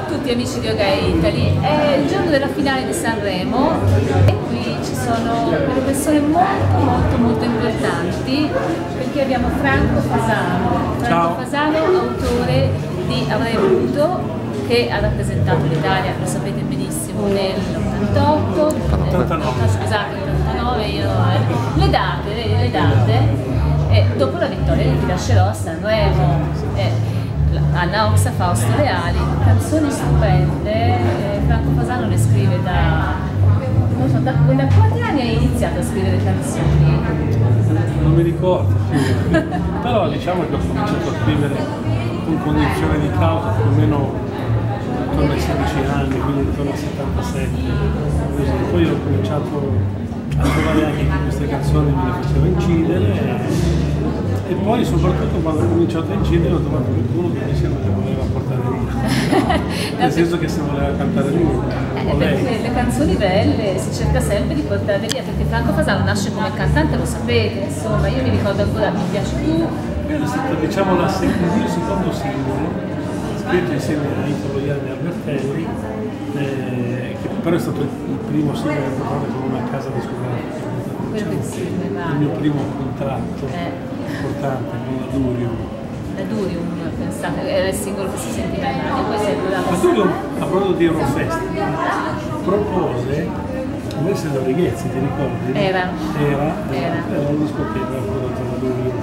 tutti amici di Yoga Italy, è il giorno della finale di Sanremo e qui ci sono delle persone molto importanti, perché abbiamo Franco Fasano, autore di Avrei voluto, che ha rappresentato l'Italia, lo sapete benissimo, nell'88, scusate, nell'89, le date, e dopo la vittoria di Ti lascerò a Sanremo. Anna Oxa, Fausto Leali, canzoni stupende. Franco Fasano le scrive da quanti anni hai iniziato a scrivere canzoni? Non mi ricordo, però diciamo che ho cominciato a scrivere con cognizione di causa più o meno intorno ai 16 anni, quindi intorno al 77. Così. Poi ho cominciato a trovare anche che queste canzoni me le facevo incidere. E poi soprattutto quando ho cominciato a incidere ho trovato qualcuno che diceva che voleva portare via, nel senso che se voleva cantare lui o lei. Perché le canzoni belle si cerca sempre di portarle via, perché Franco Fasano nasce come cantante, lo sapete, insomma, io mi ricordo ancora Mi piaci tu. Quello è stato, diciamo, il mio secondo singolo, scritto insieme a Italo Ianni e Albertelli, che però è stato il primo singolo che ho portato con una casa discografica. Diciamo, il mio primo contratto importante con la Durium. La Durium, pensate, era il singolo che si sentiva in radio, poi si è durato. La Durium, a proposito di Eurofest, propose Alessia Rodriguez, ti ricordi? Era un discoteca prodotto da Durium.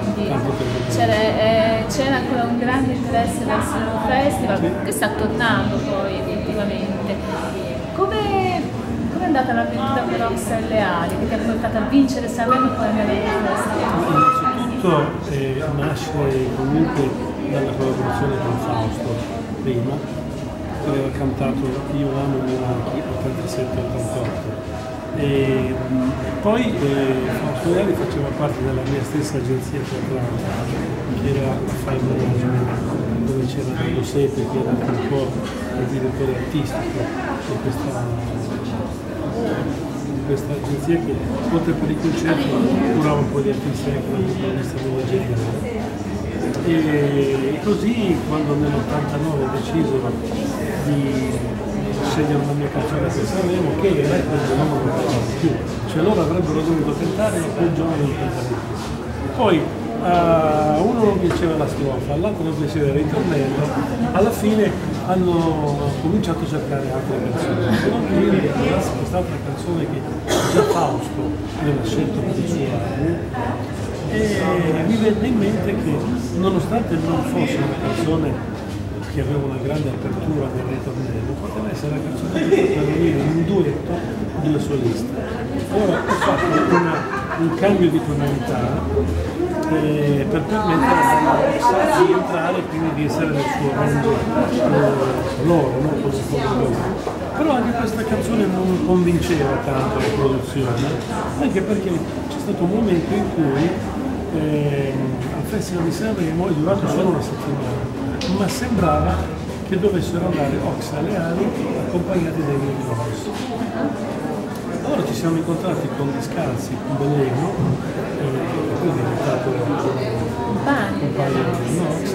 C'era ancora un grande interesse verso l'Eurofestival, che sta tornando poi effettivamente. Come è andata l'avventura per Oxa e Leali, che ti ha portato a vincere Sanremo e poi andare all'Eurofestival? Innanzitutto nasce comunque dalla collaborazione con Fausto prima, che aveva cantato Io amo i Milani 87-88 e poi Fausto Leali faceva parte della mia stessa agenzia teatrale, che era Fine Management, dove c'era Dello Sepe, che era anche un po' il direttore artistico di questa agenzia, che oltre per i concerti curava un po' di artisti anche dal punto di vista manageriale. E così quando nell'89 ho deciso di scegliere la mia canzone per Sanremo, che era quel giorno non cantava più, cioè loro avrebbero dovuto cantare e quel giorno non cantava più. Poi uno non piaceva la strofa, all'altro non piaceva il ritornello, alla fine hanno cominciato a cercare altre canzoni. Se non che io ricordassi quest'altra canzone che già Fausto aveva scelto per il suo album, e mi venne in mente che nonostante non fosse una canzone che aveva una grande apertura del ritornello, poteva essere la canzone che poteva venire in un duetto due soliste. Allora ho fatto un cambio di tonalità per permettere a Oxa di entrare e quindi di essere nel suo range loro, non così come loro. Però anche questa canzone non convinceva tanto la produzione, anche perché c'è stato un momento in cui al Festival di Sanremo è durato solo una settimana, ma sembrava che dovessero andare Oxa e Leali accompagnati dai Migros. Allora ci siamo incontrati con Discalzi, con Belleno, e poi è diventato compagno di Oxa.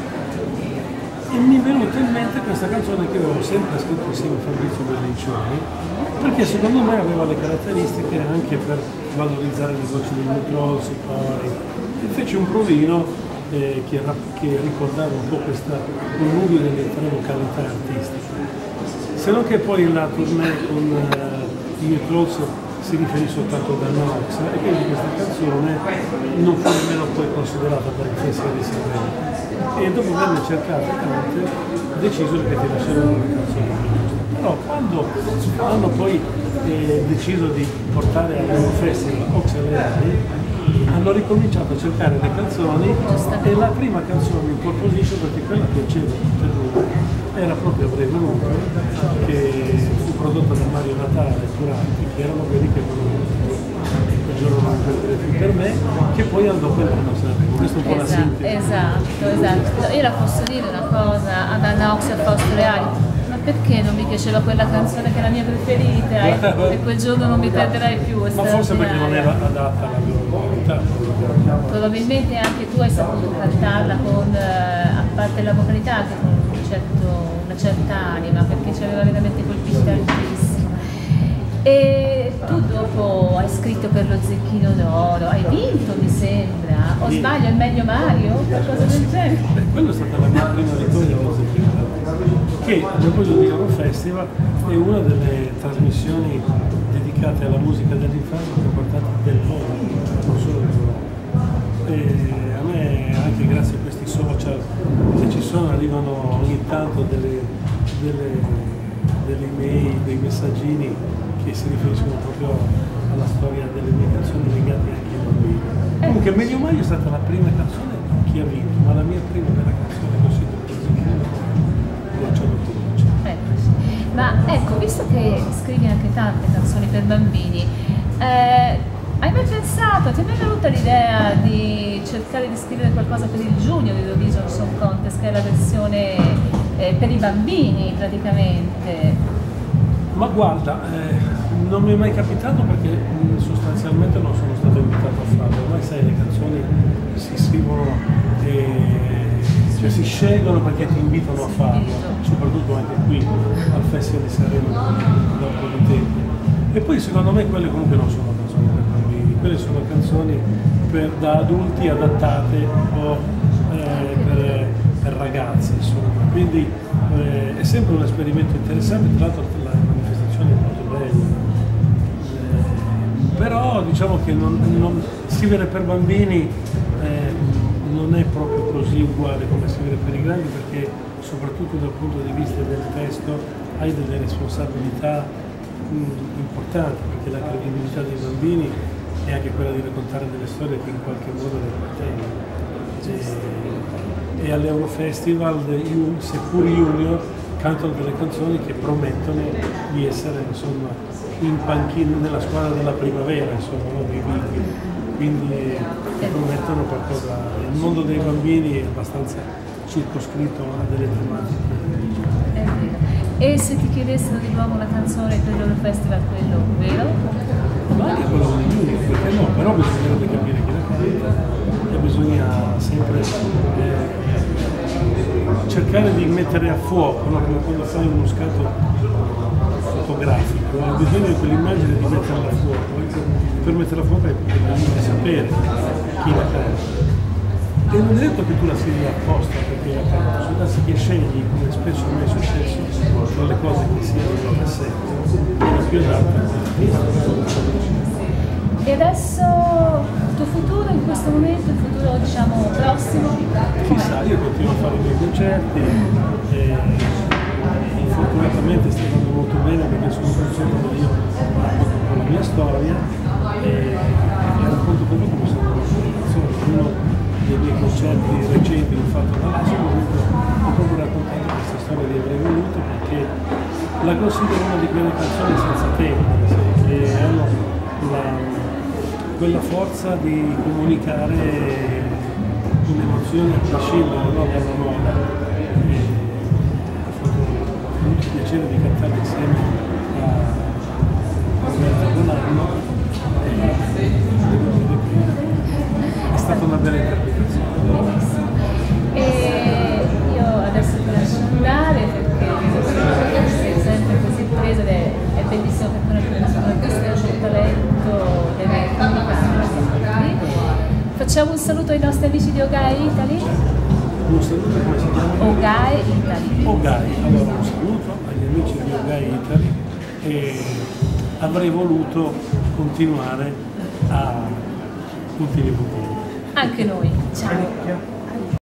E mi è venuta in mente questa canzone che avevo sempre scritto insieme a Fabrizio Berlincioni, perché secondo me aveva le caratteristiche anche per valorizzare le voci dei Migros, i cori. E fece un provino che ricordava un po' questa connubio delle tre vocalità artistiche. Se non che poi la tournée con i Migros si riferì soltanto ad Anna Oxa e quindi questa canzone non fu nemmeno poi considerata per il Festival di Sanremo. E dopo averle cercate tante, decisero che Ti lascerò una canzone giusta. Però quando hanno poi deciso di portare all'Eurofestival Oxa e Leali, hanno ricominciato a cercare le canzoni e la prima canzone in pole position, perché quella che c'era tutte e due, era proprio Avrei voluto, che fu prodotta da Mario Natale e Curanti, che erano quelli che volevano quel giorno non perdere più per me, che poi andò quell'anno a Sanremo. Questo è un po' la sintesi. Esatto. Io la posso dire una cosa ad Anna Oxa e Fausto Leali, ma perché non mi piaceva quella canzone che è la mia preferita e quel giorno non mi perderai più? Ma forse perché non era adatta alla loro vocalità. Probabilmente anche tu hai saputo cantarla con, a parte la vocalità, anche con una una certa anima, perché ci aveva veramente colpito tantissimo. E tu dopo hai scritto per lo Zecchino d'Oro, hai vinto mi sembra, o sbaglio, è meglio Mario? Qualcosa del genere? Quella è stata la mia prima vittoria allo Zecchino d'Oro, che a proposito di Eurofestival è una delle trasmissioni dedicate alla musica dell'infanzia più importanti del mondo, non solo d'Europa. E a me, anche grazie a questi social che ci sono, arrivano ogni tanto delle email, dei messaggini che si riferiscono proprio alla storia delle mie canzoni legate anche ai bambini. Comunque Meglio Maio è stata la prima canzone che ha vinto, ma la mia prima vera canzone che ho sentito per esempio. Ma ecco, visto che scrivi anche tante canzoni per bambini, hai mai pensato, ti è mai venuta l'idea di cercare di scrivere qualcosa per il Junior Eurovision Song Contest, che è la versione per i bambini praticamente? Ma guarda, non mi è mai capitato perché sostanzialmente non sono stato invitato a farlo. Ormai sai, le canzoni si scrivono cioè si scelgono perché ti invitano a farlo, soprattutto anche qui al Festival di Sanremo da un po' di tempo. E poi secondo me quelle comunque non sono canzoni per bambini, quelle sono canzoni da adulti adattate o per ragazzi, insomma. Quindi è sempre un esperimento interessante, tra l'altro la manifestazione è molto bella. Però diciamo che scrivere per bambini non è proprio così uguale come scrivere per i grandi, perché soprattutto dal punto di vista del testo hai delle responsabilità importanti, perché la credibilità dei bambini è anche quella di raccontare delle storie che in qualche modo le appartengono. E all'Eurofestival, seppur junior, cantano delle canzoni che promettono di essere, insomma, in panchina nella squadra della primavera, insomma, no? Dei bimbi. Quindi promettono qualcosa. Il mondo dei bambini è abbastanza circoscritto a delle tematiche. È vero. E se ti chiedessero di nuovo una canzone per l'Eurofestival, quello vero? Ma anche quello di junior, perché no? Però bisognerebbe capire chi la canta e bisogna sempre cercare di mettere a fuoco, no? Come quando fai uno scatto fotografico, hai bisogno di quell'immagine di metterla a fuoco. Per metterla a fuoco hai bisogno di sapere chi la canta. E non è detto che tu la scrivi apposta perché la canta, sono casi che scegli, come spesso a me è successo, tra le cose che si hanno nel cassetto, la più adatta. E adesso il tuo futuro in questo momento, il futuro diciamo prossimo? Chissà, io continuo a fare i miei concerti e fortunatamente sta andando molto bene perché sono un concerto dove io racconto un po' la mia storia e racconto proprio come sono venuto. Uno dei miei concerti recenti l'ho fatto da là, ho proprio raccontato questa storia di Avrei Voluto, perché la considero una di quelle canzoni senza tempo, che hanno quella forza di comunicare un'emozione a prescindere dalla moda. Ho avuto il piacere di cantare insieme a Roberta Bonanno è stata una bella interpretazione. E io adesso ti lascio andare perché sei sempre così preso ed è bellissimo per un artista che ha un talento, deve comunicare. Facciamo un saluto ai nostri amici di Ogai Italy. Un saluto, come si chiama? Ogai Italy. Ogai, allora un saluto agli amici di Ogai Italy e avrei voluto continuare a puntini. Anche noi, ciao.